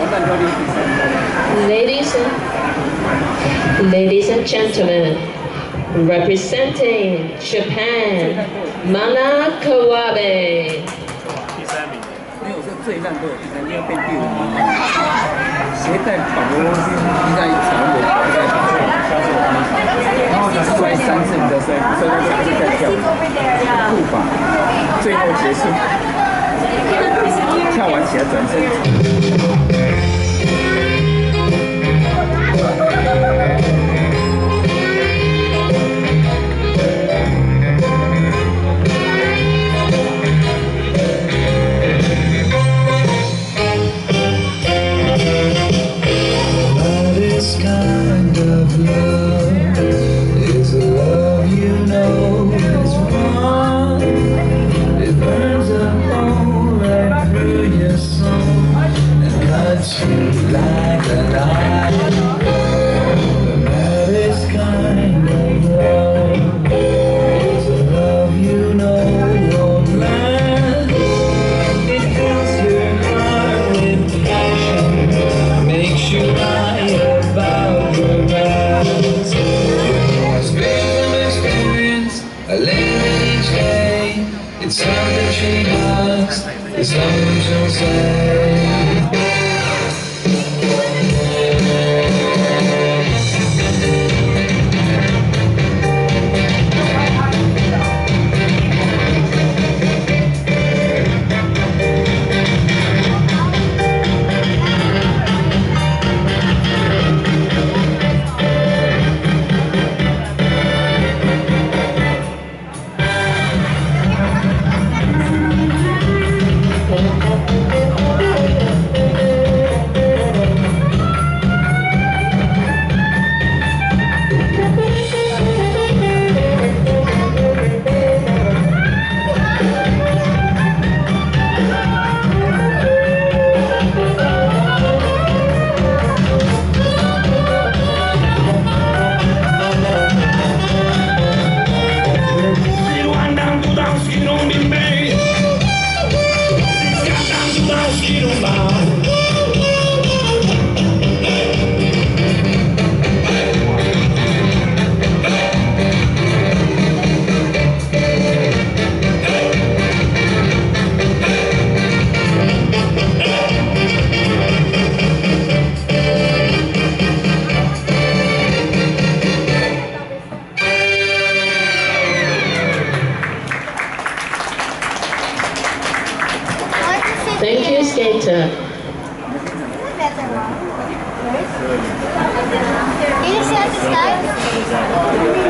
Ladies and gentlemen, representing Japan, Mana Kawabe. 没有说最烂都有第三，要变第五名。携带保罗应该常有保在保然后摔3次你再摔到这个再跳步伐，最后结束，跳完起来转身。 It's something she loves, it's something she'll say. Thank you, skater. Can you see at the side?